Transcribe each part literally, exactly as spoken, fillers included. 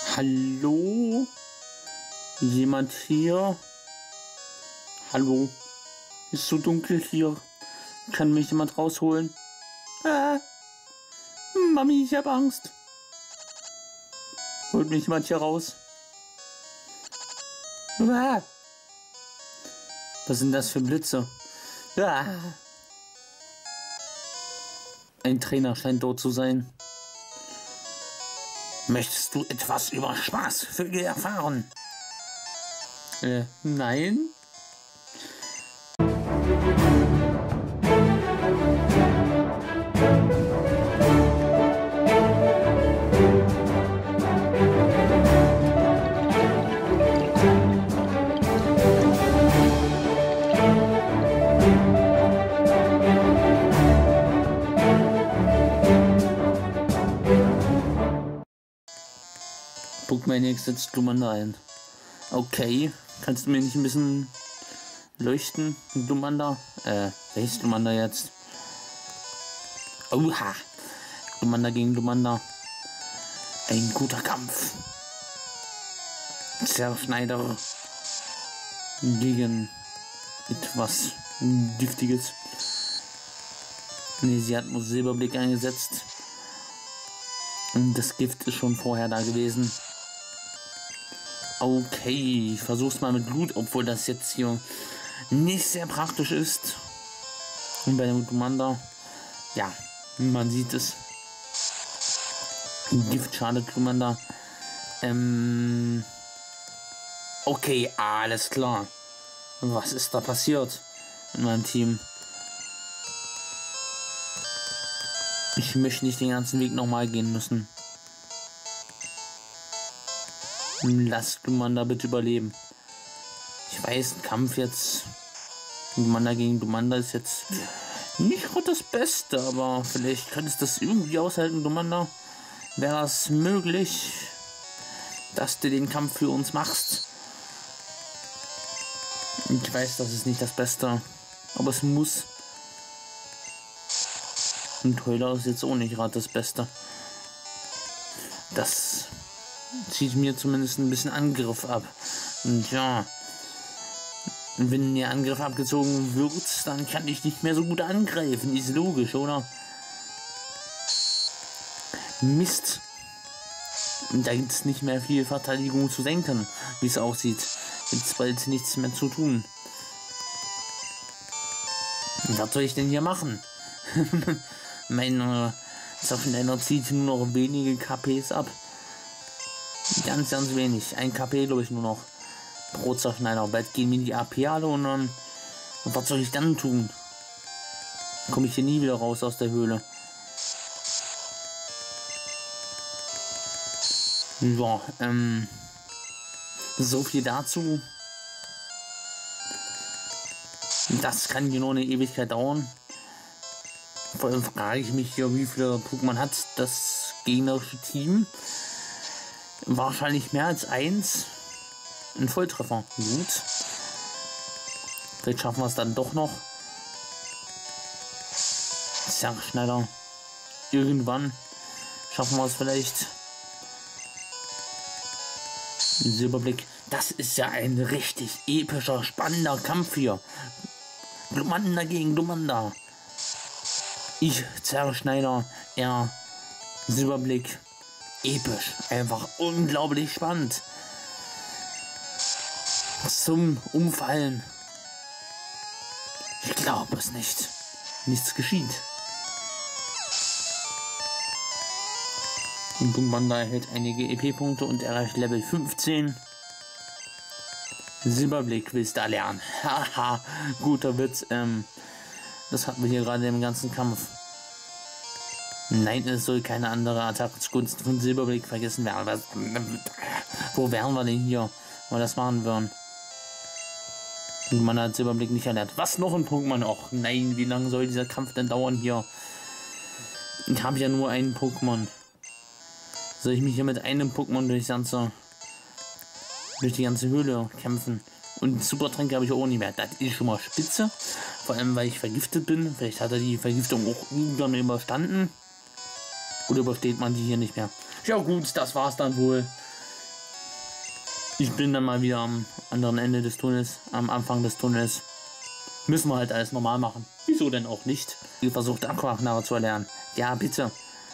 Hallo? Jemand hier? Hallo? Ist so dunkel hier. Kann mich jemand rausholen? Ah, Mami, ich hab Angst. Holt mich jemand hier raus? Ah. Was sind das für Blitze? Ah. Ein Trainer scheint dort zu sein. Möchtest du etwas über Spaßvögel erfahren? Äh, nein. Pokémon X setzt Glumanda ein. Okay, kannst du mir nicht ein bisschen leuchten, Glumanda? Äh, welches Glumanda jetzt? Oha! Glumanda gegen Glumanda. Ein guter Kampf. Zerschneider gegen etwas Giftiges. Ne, sie hat nur Silberblick eingesetzt. Und das Gift ist schon vorher da gewesen. Okay, ich versuch's mal mit Blut, obwohl das jetzt hier nicht sehr praktisch ist. Und bei dem Glumanda, ja, man sieht es. Gift schadet Glumanda. Ähm, okay, alles klar. Was ist da passiert in meinem Team? Ich möchte nicht den ganzen Weg nochmal gehen müssen. Lasst Glumanda bitte überleben. Ich weiß, ein Kampf jetzt Glumanda gegen Glumanda ist jetzt nicht das Beste, aber vielleicht könntest du das irgendwie aushalten, Glumanda. Wäre es möglich, dass du den Kampf für uns machst? Ich weiß, das ist nicht das Beste, aber es muss. Und Heuler ist jetzt auch nicht gerade das Beste. Das zieht mir zumindest ein bisschen Angriff ab. Und ja, wenn der Angriff abgezogen wird, dann kann ich nicht mehr so gut angreifen. Ist logisch, oder? Mist. Da gibt es nicht mehr viel Verteidigung zu senken, wie es aussieht. Jetzt bald nichts mehr zu tun. Was soll ich denn hier machen? Mein Zerschneider zieht nur noch wenige K Ps ab. Ganz, ganz wenig. Ein K P, glaube ich, nur noch pro Zerschneider. Bald gehen mir die A P alle und dann. Und was soll ich dann tun? Komme ich hier nie wieder raus aus der Höhle. Ja, ähm. So viel dazu. Das kann hier nur eine Ewigkeit dauern. Vor allem frage ich mich hier, wie viele Pokémon hat das gegnerische Team. Wahrscheinlich mehr als eins. Ein Volltreffer. Gut. Vielleicht schaffen wir es dann doch noch. Zerschneider. Irgendwann schaffen wir es vielleicht. Silberblick. Das ist ja ein richtig epischer, spannender Kampf hier. Glumanda gegen Glumanda. Ich, Zerschneider, er, Silberblick. Episch, einfach unglaublich spannend. Zum Umfallen. Ich glaube es nicht. Nichts geschieht. Und Glumanda erhält einige E P-Punkte und erreicht Level fünfzehn. Silberblick willst du lernen. Haha, guter Witz. Ähm, das hatten wir hier gerade im ganzen Kampf. Nein, es soll keine andere Attacke zugunsten von Silberblick vergessen werden. Was, wo wären wir denn hier, wenn wir das machen würden? Und man hat Silberblick nicht erlernt. Was noch ein Pokémon? Och nein, wie lange soll dieser Kampf denn dauern hier? Ich habe ja nur einen Pokémon. Soll ich mich hier mit einem Pokémon durch, ganze, durch die ganze Höhle kämpfen? Und Supertränke habe ich auch nicht mehr. Das ist schon mal spitze. Vor allem, weil ich vergiftet bin. Vielleicht hat er die Vergiftung auch irgendwann überstanden. Oder übersteht man die hier nicht mehr? Ja gut, das war's dann wohl. Ich bin dann mal wieder am anderen Ende des Tunnels, am Anfang des Tunnels. Müssen wir halt alles normal machen. Wieso denn auch nicht? Ihr versucht Aquaknarre zu erlernen. Ja, bitte.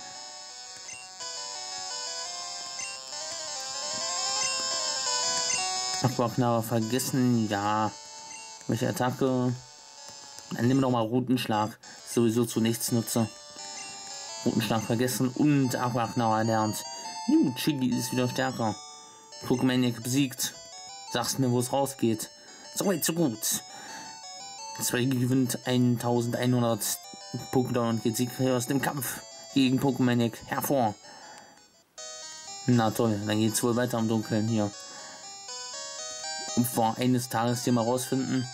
Aquaknarre vergessen, ja. Welche Attacke? Dann nehmen wir doch mal Routenschlag. Sowieso zu nichts nutze. Routenschlag vergessen und Aquaknarre erlernt. Juh, Chigi ist wieder stärker. Pokémaniac besiegt. Sagst mir, wo es rausgeht. So weit, so gut. Zweigy gewinnt eintausendeinhundert Punkte und geht siegreich aus dem Kampf gegen Pokémaniac hervor. Na toll, dann geht's wohl weiter im Dunkeln hier. Und vor eines Tages hier mal rausfinden.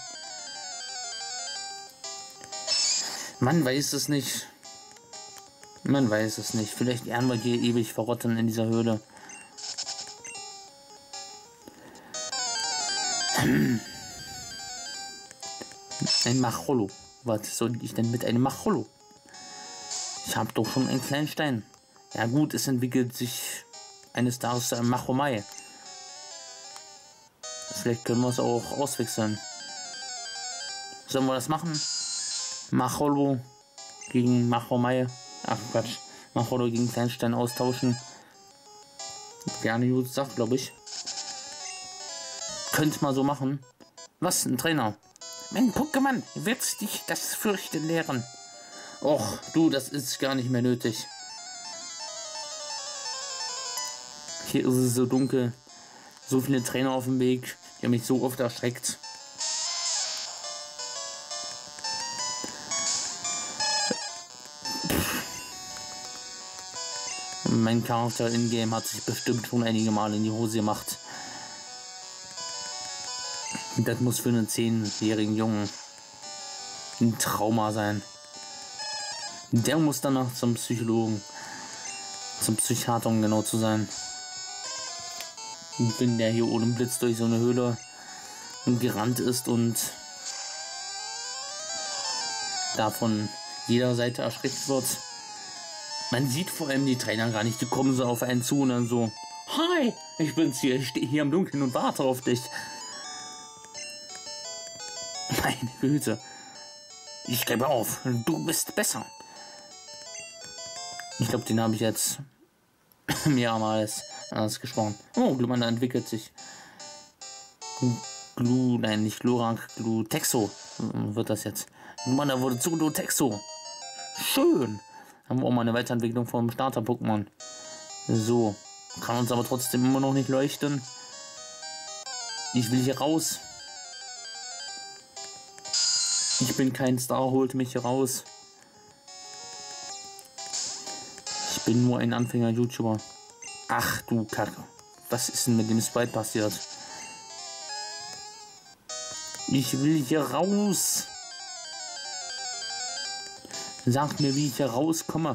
Man weiß es nicht. Man weiß es nicht. Vielleicht werden wir hier ewig verrotten in dieser Höhle. Ein Machollo. Was soll ich denn mit einem Machollo? Ich habe doch schon einen kleinen Stein. Ja gut, es entwickelt sich eines Tages zu einem Machomai. Vielleicht können wir es auch auswechseln. Sollen wir das machen? Machollo gegen Machomai. Ach Quatsch. Machollo gegen Kleinstein austauschen. Gerne gut sagt, glaube ich. Könnte mal so machen. Was? Ein Trainer? Mein Pokémon wird dich das Fürchten lehren. Och, du, das ist gar nicht mehr nötig. Hier ist es so dunkel. So viele Trainer auf dem Weg. Die haben mich so oft erschreckt. Mein Charakter in-game hat sich bestimmt schon einige Mal in die Hose gemacht. Das muss für einen zehnjährigen Jungen ein Trauma sein. Der muss danach zum Psychologen, zum Psychiater, um genau zu sein. Und wenn der hier ohne Blitz durch so eine Höhle gerannt ist und davon jeder Seite erschreckt wird. Man sieht vor allem die Trainer gar nicht, die kommen so auf einen zu und dann so: Hi, ich bin's hier, ich stehe hier im Dunkeln und warte auf dich. Meine Güte. Ich gebe auf, du bist besser. Ich glaube, den habe ich jetzt mehrmals anders gesprochen. Oh, Glumanda entwickelt sich. Glu, nein, nicht Glurak, Glutexo wird das jetzt. Glumanda wurde zu Glutexo. Schön. Haben wir auch mal eine Weiterentwicklung vom Starter-Pokémon. So. Kann uns aber trotzdem immer noch nicht leuchten. Ich will hier raus. Ich bin kein Star, holt mich hier raus. Ich bin nur ein Anfänger-YouTuber. Ach du Kacke. Was ist denn mit dem Sprite passiert? Ich will hier raus. Sagt mir, wie ich hier rauskomme.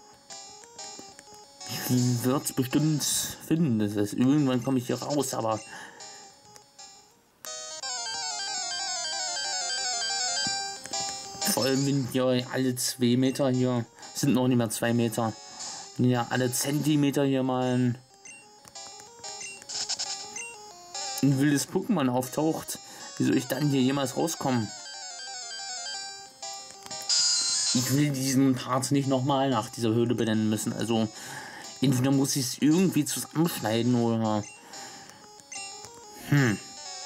Ich würde es bestimmt finden. Das heißt, irgendwann komme ich hier raus, aber... Vor allem, wenn hier alle zwei Meter hier... sind noch nicht mehr zwei Meter. Ja, alle Zentimeter hier mal ein, ein wildes Pokémon auftaucht. Wie soll ich dann hier jemals rauskommen? Ich will diesen Part nicht nochmal nach dieser Höhle benennen müssen. Also entweder muss ich es irgendwie zusammenschneiden oder... Hm.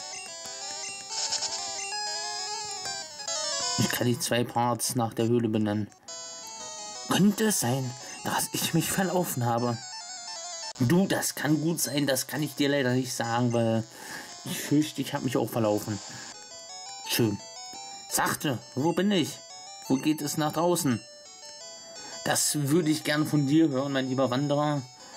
Ich kann die zwei Parts nach der Höhle benennen. Könnte es sein, dass ich mich verlaufen habe? Du, das kann gut sein, das kann ich dir leider nicht sagen, weil ich fürchte, ich habe mich auch verlaufen. Schön. Sachte, wo bin ich? Wo geht es nach draußen? Das würde ich gern von dir hören, mein lieber Wanderer.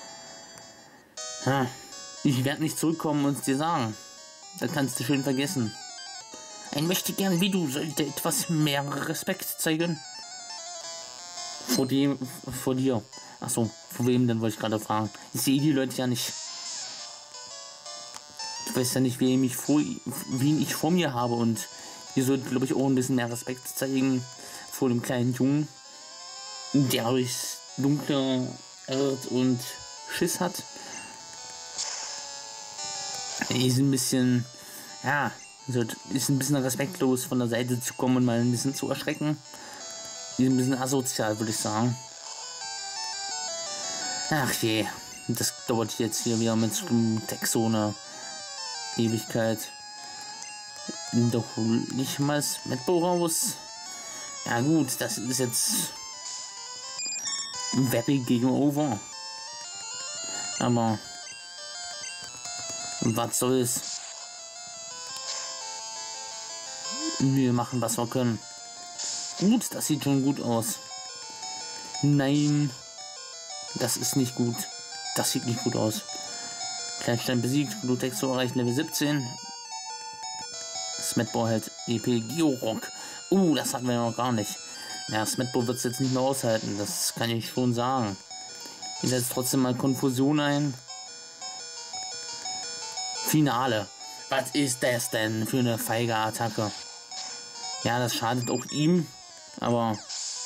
Ha, ich werde nicht zurückkommen und es dir sagen. Da kannst du schön vergessen. Ein möchte gern wie du sollte etwas mehr Respekt zeigen. Vor dem, vor dir. Achso, vor wem denn, wollte ich gerade fragen. Ich sehe die Leute ja nicht. Ich weiß ja nicht, wen ich vor, wen ich vor mir habe und ihr sollt, glaube ich, auch ein bisschen mehr Respekt zeigen vor dem kleinen Jungen, der durchs Dunkle irrt und Schiss hat. Ist ein bisschen, ja, also ist ein bisschen respektlos von der Seite zu kommen und mal ein bisschen zu erschrecken. Ist ein bisschen asozial, würde ich sagen. Ach je, das dauert jetzt hier wieder mit Text so eine Ewigkeit. Doch nicht mal mit Boraus. Ja gut, das ist jetzt Webby gegen Over. Aber was soll's? Wir machen, was wir können. Gut, das sieht schon gut aus. Nein, das ist nicht gut. Das sieht nicht gut aus. Kleinstein besiegt, Blutexo erreicht Level siebzehn. Smetbo hält E P Georock. Uh, das hatten wir noch gar nicht. Ja, Smetbo wird es jetzt nicht mehr aushalten, das kann ich schon sagen. Ich setze trotzdem mal Konfusion ein. Finale. Was ist das denn für eine feige Attacke? Ja, das schadet auch ihm, aber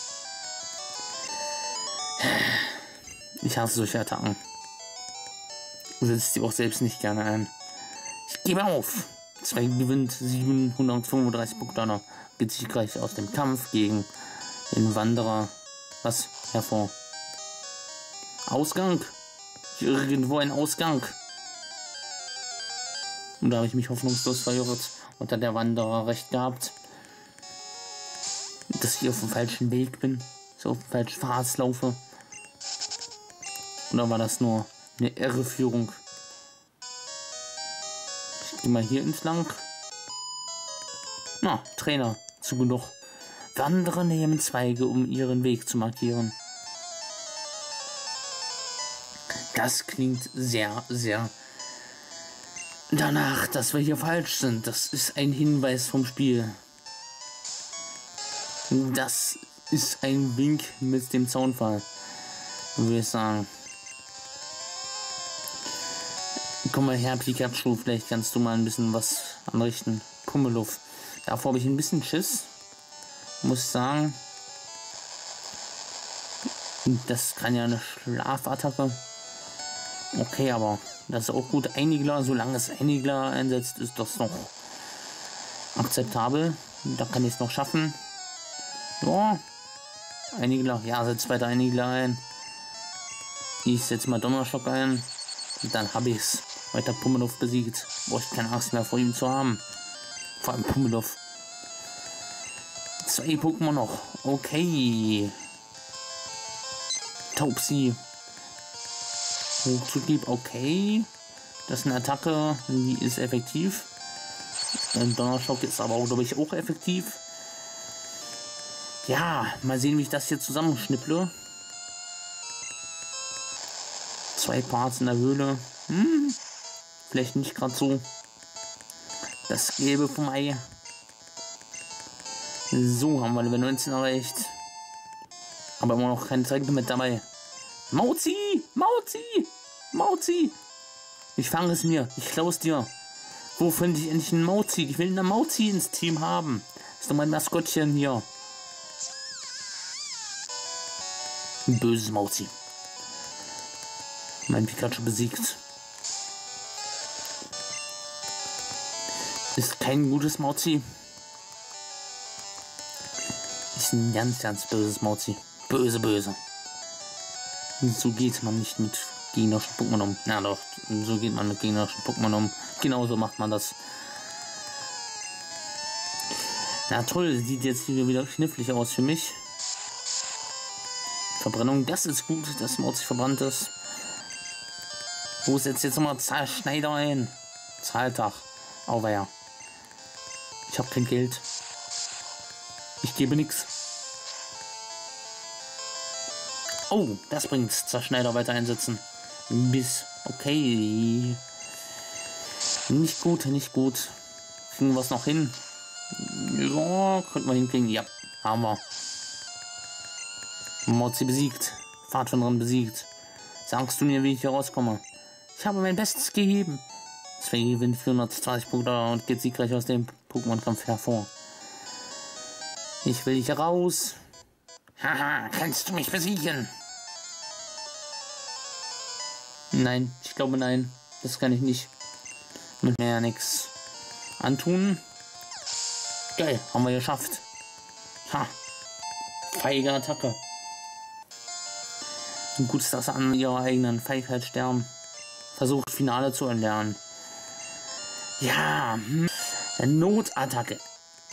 ich hasse solche Attacken. Setzt die auch selbst nicht gerne ein. Ich gebe auf. Zwei gewinnt siebenhundertfünfunddreißig Punkte. Geht siegreich aus dem Kampf gegen den Wanderer. Was? Hervor. Ausgang. Irgendwo ein Ausgang. Und da habe ich mich hoffnungslos verirrt. Und hat der Wanderer recht gehabt, dass ich auf dem falschen Weg bin. So auf dem falschen Pfad laufe. Oder war das nur eine Irreführung? Ich gehe mal hier entlang. Na, Trainer, zu genug. Wanderer nehmen Zweige, um ihren Weg zu markieren. Das klingt sehr, sehr danach, dass wir hier falsch sind. Das ist ein Hinweis vom Spiel. Das ist ein Wink mit dem Zaunfall, würde ich sagen. Komm mal her, Pikachu, vielleicht kannst du mal ein bisschen was anrichten. Pummeluff. Davor habe ich ein bisschen Schiss. Muss ich sagen. Das kann ja eine Schlafattacke. Okay, aber das ist auch gut. Einigler, solange es Einigler einsetzt, ist das noch akzeptabel. Da kann ich es noch schaffen. Ja. Einigler, ja, setzt weiter Einigler ein. Ich setze mal Donnerschock ein. Und dann habe ich es. Weiter Pummeluff besiegt. Brauche ich keine Angst mehr vor ihm zu haben. Vor allem Pummeluff. Zwei Pokémon noch. Okay. Taubsi. Hochzugib. Okay. Das ist eine Attacke, die ist effektiv. Ein Donnerschock ist aber auch, glaube ich, auch effektiv. Ja, mal sehen, wie ich das hier zusammenschnipple. Zwei Parts in der Höhle. Hm. Vielleicht nicht gerade so das Gelbe vom Ei. So, haben wir Level neunzehn erreicht. Aber immer noch keine Tränke mit dabei. Mauzi! Mauzi! Mauzi! Ich fange es mir. Ich klaue es dir. Wo finde ich endlich einen Mauzi? Ich will einen Mauzi ins Team haben. Das ist doch mein Maskottchen hier. Ein böses Mauzi. Mein Pikachu besiegt. Ist kein gutes Mauzi. Ist ein ganz, ganz böses Mauzi. Böse, böse. So geht man nicht mit gegnerischen Pokémon um. Na doch, so geht man mit gegnerischen Pokémon um. Genauso macht man das. Na toll, sieht jetzt hier wieder knifflig aus für mich. Verbrennung, das ist gut, dass Mauzi verbrannt ist. Wo setzt jetzt nochmal Zahlschneider ein? Zahltag. Auweia. Ich habe kein Geld. Ich gebe nichts. Oh, das bringt Zerschneider weiter einsetzen. Bis. Okay. Nicht gut, nicht gut. Kriegen wir es noch hin? Ja, könnten wir hinkriegen. Ja, haben wir. Mauzi besiegt. Pfadfinderin besiegt. Sagst du mir, wie ich hier rauskomme? Ich habe mein Bestes gegeben. Zwei gewinnt vierhundertzwanzig Punkte und geht siegreich aus dem Pokémon-Kampf hervor. Ich will hier raus. Haha, kannst du mich besiegen? Nein, ich glaube nein. Das kann ich nicht. Mit mehr nichts antun. Geil, haben wir geschafft. Ha. Feige Attacke. Und gut ist, dass sie an ihrer eigenen Feigheit sterben. Versucht Finale zu erlernen. Ja. Hm. Notattacke.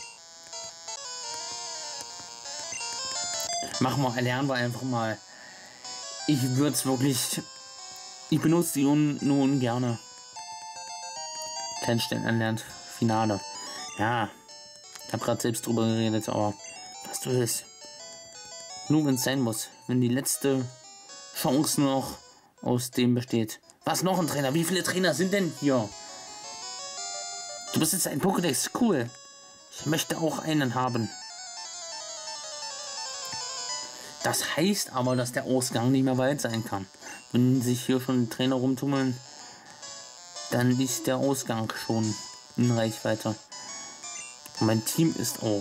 Machen wir, erlernen wir einfach mal. Ich würde es wirklich. Ich benutze die un, nur ungerne. Kleinstellen erlernt. Finale. Ja. Ich habe gerade selbst drüber geredet, aber was du willst. Nur wenn es sein muss. Wenn die letzte Chance noch aus dem besteht. Was noch ein Trainer? Wie viele Trainer sind denn hier? Du bist jetzt ein Pokédex. Cool. Ich möchte auch einen haben. Das heißt aber, dass der Ausgang nicht mehr weit sein kann. Wenn sich hier schon Trainer rumtummeln, dann ist der Ausgang schon in Reichweite. Und mein Team ist auch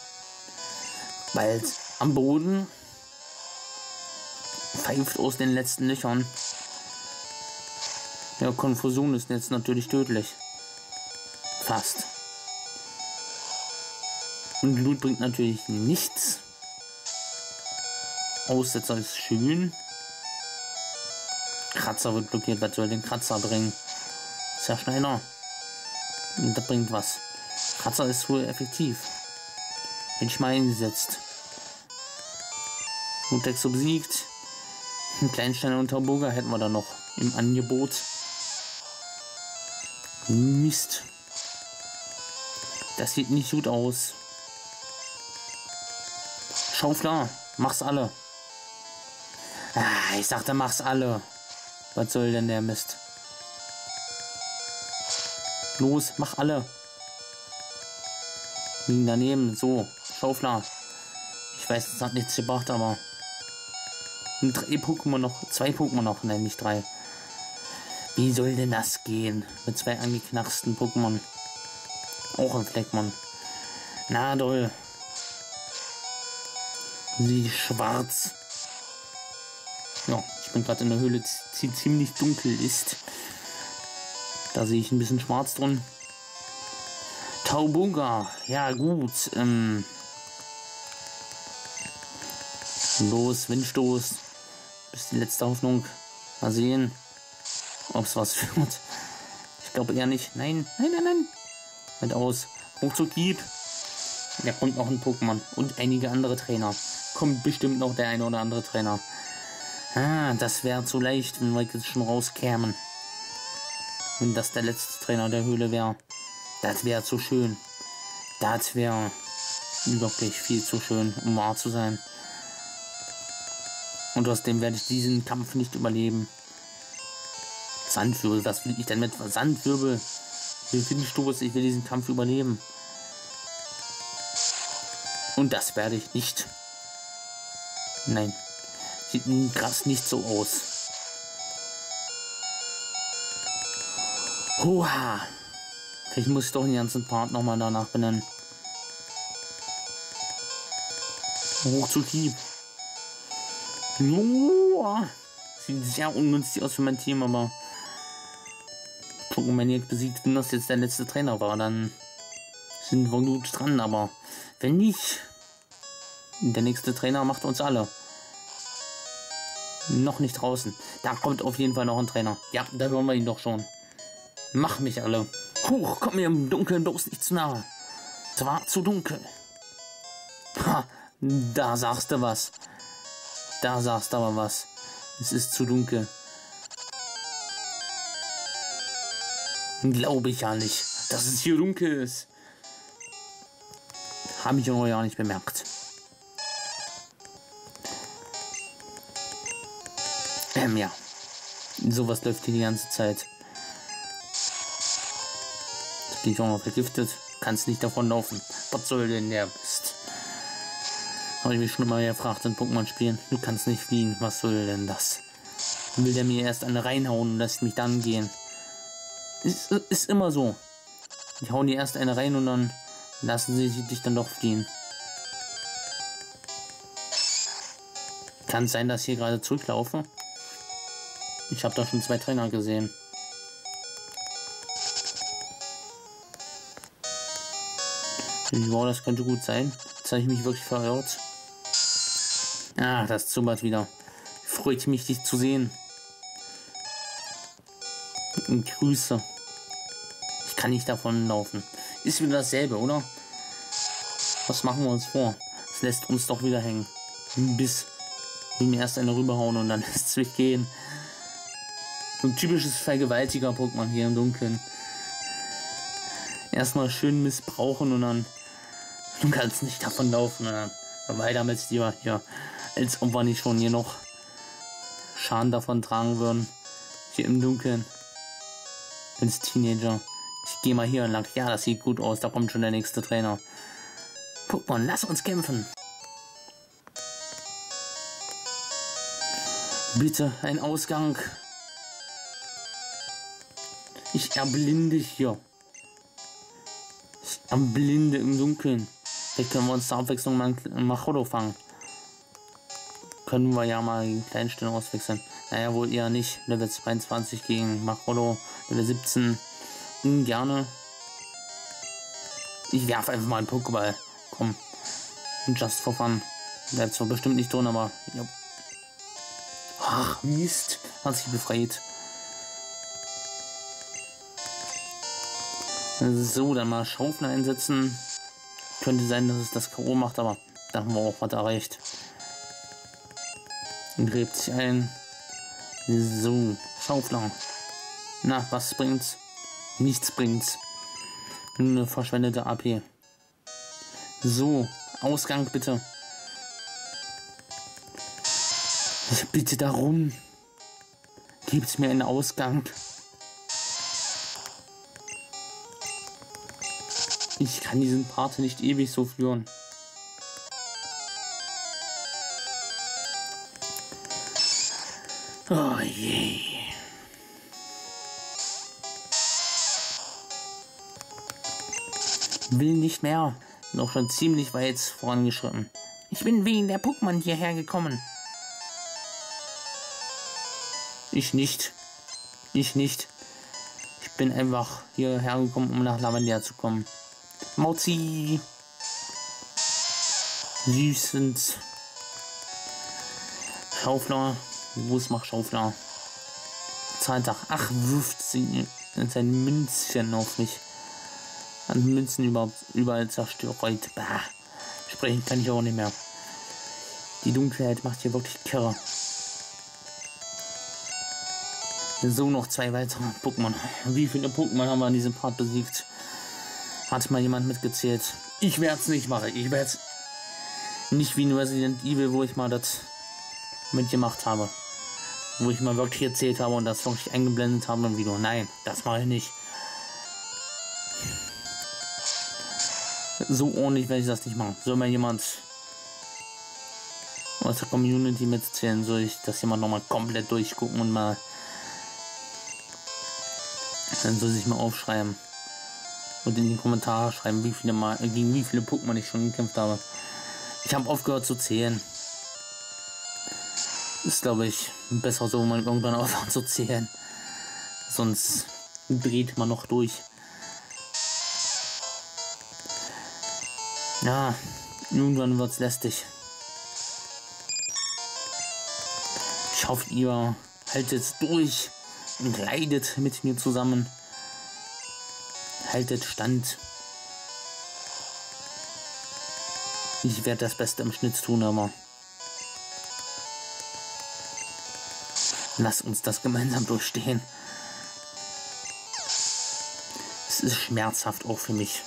bald am Boden. Pfeift aus den letzten Löchern. Ja, Konfusion ist jetzt natürlich tödlich. Fast. Und Blut bringt natürlich nichts. Aussetzer ist schön. Kratzer wird blockiert. Was soll den Kratzer bringen? Ist ja schneller. Und das bringt was. Kratzer ist wohl effektiv. Wenn ich mal einsetzt. Mutex obsiegt. Ein Kleinstein und Tauboga hätten wir da noch im Angebot. Mist. Das sieht nicht gut aus. Schaufler, mach's alle. Ah, ich sagte, mach's alle. Was soll denn der Mist? Los, mach alle. Liegen daneben. So, Schaufler. Ich weiß, das hat nichts gebracht, aber drei Pokémon noch, zwei Pokémon noch, nein, nicht drei. Wie soll denn das gehen? Mit zwei angeknacksten Pokémon. Auch ein Fleckmann. Na doll. Sie schwarz. Ja, ich bin gerade in der Höhle, die ziemlich dunkel ist. Da sehe ich ein bisschen schwarz drin. Tauboga. Ja gut. Ähm Los, Windstoß. Bis die letzte Hoffnung. Mal sehen, ob es was wird. Ich glaube eher nicht. Nein, nein, nein, nein. Mit aus. Hoch zu Kiep. Da kommt noch ein Pokémon. Und einige andere Trainer. Kommt bestimmt noch der eine oder andere Trainer. Ah, das wäre zu leicht, wenn wir jetzt schon rauskämen. Wenn das der letzte Trainer der Höhle wäre. Das wäre zu schön. Das wäre wirklich viel zu schön, um wahr zu sein. Und außerdem werde ich diesen Kampf nicht überleben. Sandwirbel, was will ich denn mit Sandwirbel? Ich will Windstoß, ich will diesen Kampf überleben. Und das werde ich nicht. Nein. Sieht krass nicht so aus. Hoha. Vielleicht muss ich doch den ganzen Part nochmal danach benennen. Hoch zu Kiep. Joa. Sieht sehr ungünstig aus für mein Team, aber Pokémon jetzt besiegt, wenn das jetzt der letzte Trainer war, dann sind wir gut dran, aber wenn nicht, der nächste Trainer macht uns alle. Noch nicht draußen. Da kommt auf jeden Fall noch ein Trainer. Ja, da hören wir ihn doch schon. Mach mich alle. Huch, komm mir im Dunkeln bloß nicht zu nahe. Es war zu dunkel. Ha, da sagst du was. Da sagst du aber was. Es ist zu dunkel. Glaube ich ja nicht, dass es hier dunkel ist. Habe ich noch ja nicht bemerkt. Ähm, ja. Sowas läuft hier die ganze Zeit. Jetzt bin ich auch noch vergiftet. Kannst nicht davon laufen. Was soll denn der Mist? Habe ich mich schon mal gefragt in Pokémon spielen. Du kannst nicht fliehen. Was soll denn das? Will der mir erst eine reinhauen und lässt mich dann gehen? Ist, ist immer so. Die hauen dir erst eine rein und dann lassen sie dich dann doch fliehen. Kann es sein, dass ich hier gerade zurücklaufe? Ich habe da schon zwei Trainer gesehen. Ja, das könnte gut sein. Jetzt habe ich mich wirklich verirrt. Ah, das Zubat wieder. Freut mich, dich zu sehen. Und Grüße. Ich kann nicht davon laufen. Ist wieder dasselbe, oder? Was machen wir uns vor? Es lässt uns doch wieder hängen. Bis wir mir erst eine rüberhauen und dann lässt es mich gehen. So ein typisches Vergewaltiger-Pokémon hier im Dunkeln. Erstmal schön missbrauchen und dann du kannst nicht davon laufen und dann weiter mit dir hier. Als ob wir nicht schon hier noch Schaden davon tragen würden. Hier im Dunkeln. Als Teenager. Ich gehe mal hier lang. Ja, das sieht gut aus. Da kommt schon der nächste Trainer. Pokémon, lass uns kämpfen. Bitte, ein Ausgang. Ich erblinde hier. Ich erblinde im Dunkeln. Vielleicht können wir uns zur Abwechslung mal ein Machado fangen. Können wir ja mal gegen Kleinstellen auswechseln. Naja, wohl eher nicht. Level zweiundzwanzig gegen Machado. Level siebzehn. Ungerne. Ich werfe einfach mal einen Pokéball. Komm. Just for fun. Bleibt zwar bestimmt nicht drin, aber... Ja. Ach, Mist. Hat sich befreit. So, dann mal Schaufel einsetzen. Könnte sein, dass es das K O macht, aber da haben wir auch was erreicht. Gräbt sich ein. So, Schaufler. Na, was bringt's? Nichts bringt's. Nur eine verschwendete A P. So, Ausgang bitte. Ich bitte darum. Gibt's mir einen Ausgang. Ich kann diesen Part nicht ewig so führen. Oh je. Will nicht mehr. Noch schon ziemlich weit vorangeschritten. Ich bin wegen der Pokémon hierher gekommen. Ich nicht. Ich nicht. Ich bin einfach hierher gekommen, um nach Lavandia zu kommen. Mauzi. Süßend. Schaufler. Wo ist macht Schaufler? Zahltag. Ach, wirft sie sein Münzchen auf mich. An Münzen überhaupt überall zerstört. Bah. Sprechen kann ich auch nicht mehr. Die Dunkelheit macht hier wirklich Kirre. So, noch zwei weitere Pokémon. Wie viele Pokémon haben wir an diesem Part besiegt? Hat mal jemand mitgezählt? Ich werde es nicht machen. Ich werde es nicht wie in Resident Evil, wo ich mal das mitgemacht habe. Wo ich mal wirklich erzählt habe und das wirklich eingeblendet habe im Video. Nein, das mache ich nicht. So ordentlich werde ich das nicht machen. Soll mal jemand aus der Community mitzählen, soll ich das jemand noch mal komplett durchgucken und mal dann soll sich mal aufschreiben und in die Kommentare schreiben, wie viele mal gegen wie viele Pokémon ich schon gekämpft habe. Ich habe aufgehört zu zählen. Ist, glaube ich, besser so, wenn man irgendwann aufhört zu zählen. Sonst dreht man noch durch. Ja, irgendwann wird es lästig. Ich hoffe, ihr haltet durch und leidet mit mir zusammen. Haltet stand. Ich werde das Beste im Schnitt tun, aber lasst uns das gemeinsam durchstehen. Es ist schmerzhaft auch für mich.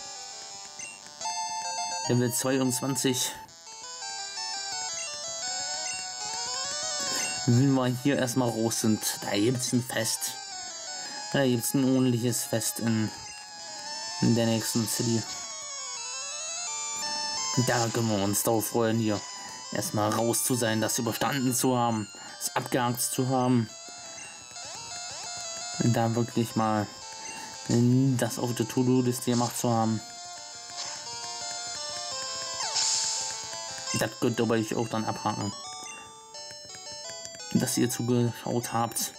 Level zweiundzwanzig. Wenn wir hier erstmal raus sind, da gibt es ein Fest. Da gibt es ein ordentliches Fest in, in der nächsten City. Da können wir uns darauf freuen, hier erstmal raus zu sein, das überstanden zu haben, das abgehakt zu haben. Und da wirklich mal das auf der To-Do-Liste gemacht zu haben. Das könnt ihr euch auch dann abhaken. Dass ihr zugeschaut habt.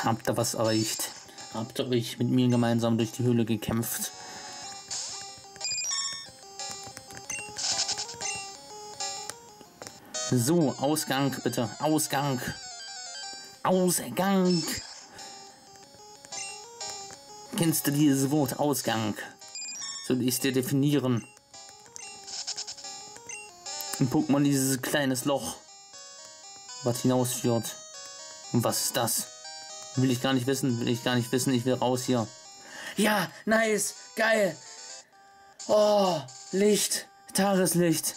Habt ihr was erreicht? Habt ihr euch mit mir gemeinsam durch die Höhle gekämpft? So, Ausgang bitte. Ausgang. Ausgang. Kennst du dieses Wort Ausgang? Soll ich es dir definieren? In Pokémon dieses kleines Loch, was hinausführt. Und was ist das? Will ich gar nicht wissen, will ich gar nicht wissen, ich will raus hier. Ja, nice, geil. Oh, Licht, Tageslicht.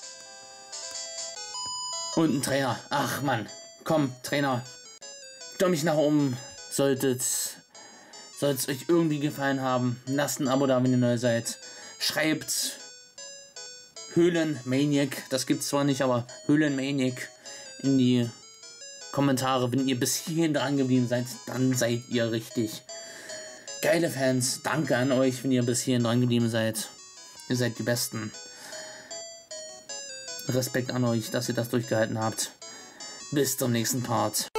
Und ein Trainer. Ach Mann, komm, Trainer. Daumen nach oben. Solltet, soll es euch irgendwie gefallen haben. Lasst ein Abo da, wenn ihr neu seid. Schreibt Höhlenmaniac, das gibt's zwar nicht, aber Höhlenmaniac in die Kommentare. Wenn ihr bis hierhin dran geblieben seid, dann seid ihr richtig. Geile Fans, danke an euch, wenn ihr bis hierhin dran geblieben seid. Ihr seid die Besten. Respekt an euch, dass ihr das durchgehalten habt. Bis zum nächsten Part.